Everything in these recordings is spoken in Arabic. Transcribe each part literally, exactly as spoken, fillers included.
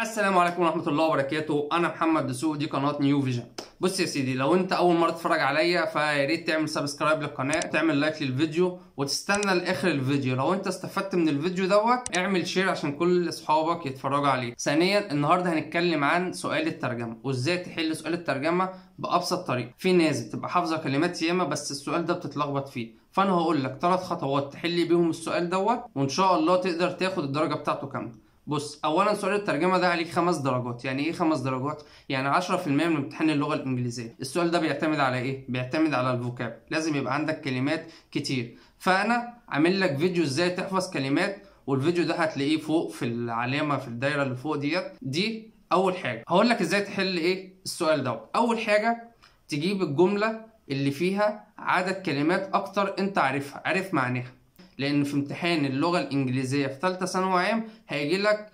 السلام عليكم ورحمة الله وبركاته. أنا محمد دسوق، دي قناة نيو فيجن. بص يا سيدي، لو أنت أول مرة تتفرج عليا فيا ريت تعمل سبسكرايب للقناة، تعمل لايك للفيديو وتستنى لآخر الفيديو. لو أنت استفدت من الفيديو دوت اعمل شير عشان كل أصحابك يتفرجوا عليه. ثانيا، النهاردة هنتكلم عن سؤال الترجمة وإزاي تحل سؤال الترجمة بأبسط طريقة. في ناس بتبقى حافظة كلمات ياما بس السؤال ده بتتلخبط فيه، فأنا هقول لك ثلاث خطوات تحل بيهم السؤال دوت وإن شاء الله تقدر تاخد الدرجة بتاعته كاملة. بص، اولا سؤال الترجمه ده عليه خمس درجات. يعني ايه خمس درجات؟ يعني عشرة في المية من امتحان اللغه الانجليزيه. السؤال ده بيعتمد على ايه؟ بيعتمد على الفوكاب، لازم يبقى عندك كلمات كتير. فانا عامل لك فيديو ازاي تحفظ كلمات، والفيديو ده هتلاقيه فوق في العلامه في الدايره اللي فوق ديت. دي اول حاجه. هقول لك ازاي تحل ايه السؤال ده. اول حاجه تجيب الجمله اللي فيها عدد كلمات اكتر انت عارفها، عارف معناها، لان في امتحان اللغه الانجليزيه في ثالثه ثانوي عام هيجي لك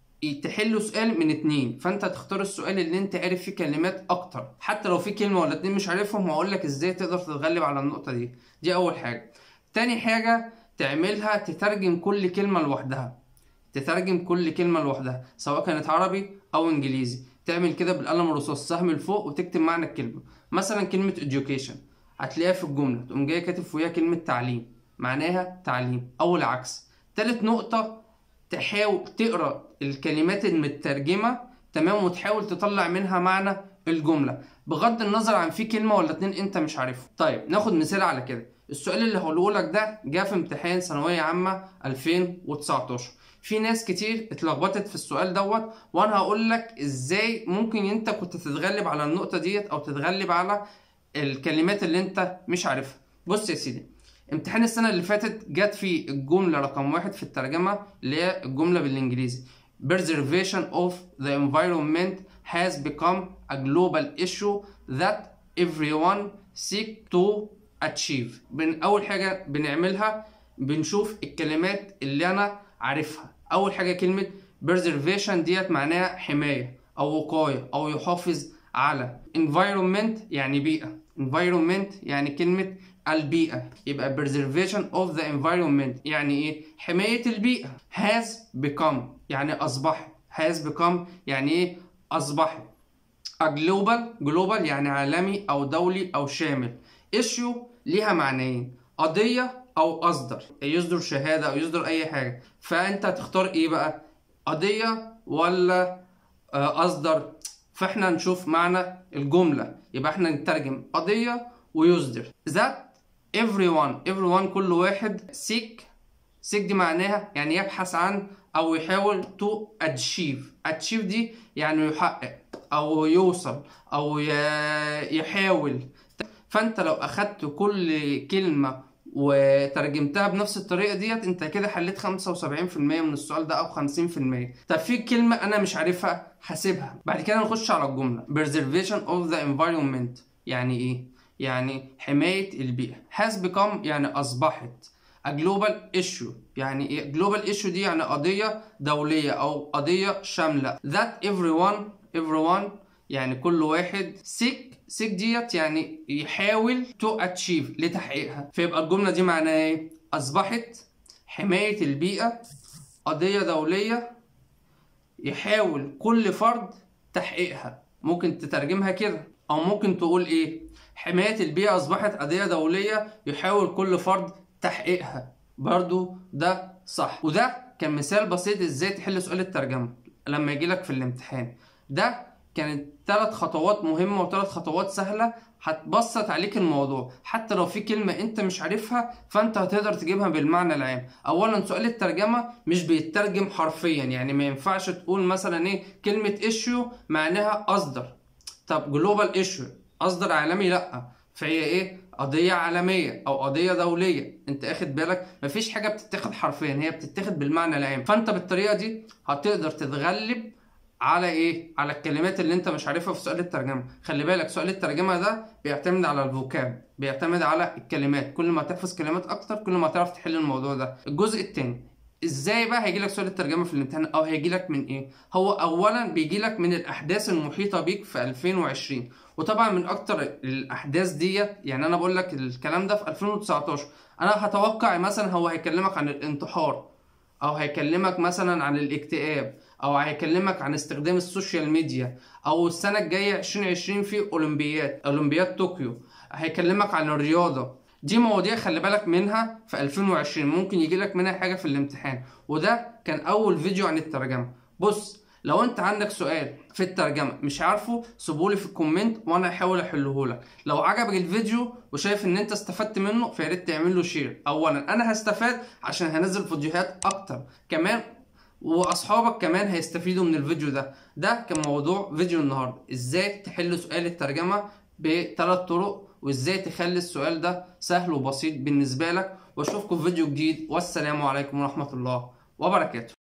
تحلوا سؤال من اتنين، فانت هتختار السؤال اللي انت عارف فيه كلمات اكتر. حتى لو في كلمه ولا اتنين مش عارفهم هقول لك ازاي تقدر تتغلب على النقطه دي. دي اول حاجه. تاني حاجه تعملها تترجم كل كلمه لوحدها. تترجم كل كلمه لوحدها سواء كانت عربي او انجليزي. تعمل كده بالقلم الرصاص سهم لفوق وتكتب معنى الكلمه. مثلا كلمه education هتلاقيها في الجمله تقوم جاي كاتب فوقيها كلمه تعليم، معناها تعليم او العكس. تالت نقطه، تحاول تقرا الكلمات المترجمه تمام وتحاول تطلع منها معنى الجمله بغض النظر عن في كلمه ولا اتنين انت مش عارفهم. طيب ناخد مثال على كده. السؤال اللي هقوله لك ده جه في امتحان ثانويه عامه ألفين وتسعتاشر. في ناس كتير اتلخبطت في السؤال دوت، وانا هقول لك ازاي ممكن انت كنت تتغلب على النقطه ديت او تتغلب على الكلمات اللي انت مش عارفها. بص يا سيدي، امتحان السنة اللي فاتت جت في الجملة رقم واحد في الترجمة اللي هي الجملة بالانجليزي Preservation of the environment has become a global issue that everyone seek to achieve. بن أول حاجة بنعملها بنشوف الكلمات اللي أنا عارفها. أول حاجة كلمة Preservation ديت معناها حماية أو وقاية أو يحافظ على. Environment يعني بيئة. Environment يعني كلمة البيئة، يبقى preservation of the environment يعني ايه؟ حماية البيئة. has become يعني أصبحت. has become يعني ايه؟ أصبحت. a global global يعني عالمي أو دولي أو شامل. issue ليها معنيين، قضية أو أصدر، يصدر شهادة أو يصدر أي حاجة. فأنت هتختار ايه بقى؟ قضية ولا أصدر؟ فاحنا نشوف معنى الجملة، يبقى احنا نترجم قضية ويصدر. that everyone everyone كل واحد. seek seek دي معناها يعني يبحث عن او يحاول to achieve. achieve دي يعني يحقق او يوصل او يحاول. فانت لو اخدت كل كلمة وترجمتها بنفس الطريقة ديت انت كده حليت خمسة وسبعين في المية من السؤال ده او خمسين في المية. طب في كلمة انا مش عارفها هسيبها. بعد كده نخش على الجملة preservation of the environment يعني ايه؟ يعني حماية البيئة. has become يعني أصبحت. a global issue يعني إيه؟ global issue دي يعني قضية دولية أو قضية شاملة. that everyone everyone يعني كل واحد. seek seek ديت يعني يحاول to achieve لتحقيقها. فيبقى الجملة دي معناها إيه؟ أصبحت حماية البيئة قضية دولية يحاول كل فرد تحقيقها. ممكن تترجمها كده أو ممكن تقول إيه؟ حماية البيئة أصبحت قضية دولية يحاول كل فرد تحقيقها. برضو ده صح. وده كان مثال بسيط ازاي تحل سؤال الترجمة لما يجيلك في الامتحان. ده كانت ثلاث خطوات مهمة وثلاث خطوات سهلة هتبسط عليك الموضوع. حتى لو في كلمة انت مش عارفها فانت هتقدر تجيبها بالمعنى العام. اولا سؤال الترجمة مش بيترجم حرفيا، يعني ما ينفعش تقول مثلا ايه كلمة issue معناها اصدر. طب global issue اصدر عالمي؟ لا، فهي ايه؟ قضيه عالميه او قضيه دوليه. انت اخد بالك؟ مفيش حاجه بتتاخد حرفيا، هي بتتاخد بالمعنى العام. فانت بالطريقه دي هتقدر تتغلب على ايه؟ على الكلمات اللي انت مش عارفها في سؤال الترجمه. خلي بالك سؤال الترجمه ده بيعتمد على الفوكاب، بيعتمد على الكلمات. كل ما تحفظ كلمات اكتر كل ما تعرف تحل الموضوع ده. الجزء الثاني، ازاي بقى هيجي لك سؤال الترجمه في الامتحان او هيجي لك من ايه؟ هو اولا بيجي لك من الاحداث المحيطه بيك في ألفين وعشرين. وطبعا من اكتر الاحداث ديت، يعني انا بقول لك الكلام ده في ألفين وتسعتاشر، انا هتوقع مثلا هو هيكلمك عن الانتحار او هيكلمك مثلا عن الاكتئاب او هيكلمك عن استخدام السوشيال ميديا، او السنه الجايه ألفين وعشرين في اولمبياد اولمبياد طوكيو، هيكلمك عن الرياضه. دي مواضيع خلي بالك منها في ألفين وعشرين، ممكن يجي لك منها حاجه في الامتحان. وده كان اول فيديو عن الترجمه. بص، لو انت عندك سؤال في الترجمه مش عارفه سيبولي في الكومنت وانا هحاول احله لك. لو عجبك الفيديو وشايف ان انت استفدت منه فيا ريت تعمل له شير. اولا انا هستفاد عشان هنزل فيديوهات اكتر كمان، واصحابك كمان هيستفيدوا من الفيديو ده. ده كان موضوع فيديو النهارده، ازاي تحل سؤال الترجمه بثلاث طرق، وازاي تخلي السؤال ده سهل وبسيط بالنسبه لك. واشوفكم في فيديو جديد، والسلام عليكم ورحمه الله وبركاته.